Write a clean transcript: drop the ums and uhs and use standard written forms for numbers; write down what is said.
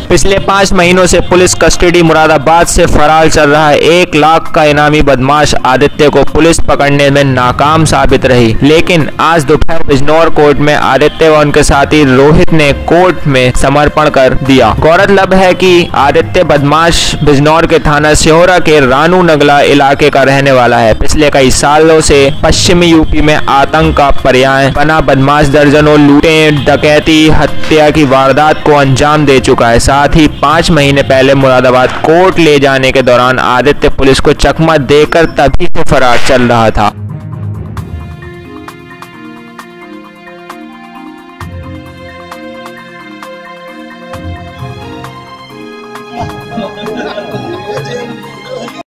पिछले 5 महीनों से पुलिस कस्टडी मुरादाबाद से फरार चल रहा है 1 लाख का इनामी बदमाश आदित्य को पुलिस पकड़ने में नाकाम साबित रही, लेकिन आज दोपहर बिजनौर कोर्ट में आदित्य व उनके साथी रोहित ने कोर्ट में समर्पण कर दिया। गौरतलब है कि आदित्य बदमाश बिजनौर के थाना सिहोरा के रानू नगला इलाके का रहने वाला है। पिछले कई सालों से पश्चिमी यूपी में आतंक का पर्याय बना बदमाश दर्जनों लूटें, डकैती, हत्या की वारदात को अंजाम दे चुका है। साथ ही 5 महीने पहले मुरादाबाद कोर्ट ले जाने के दौरान आदित्य पुलिस को चकमा देकर तभी से फरार चल रहा था।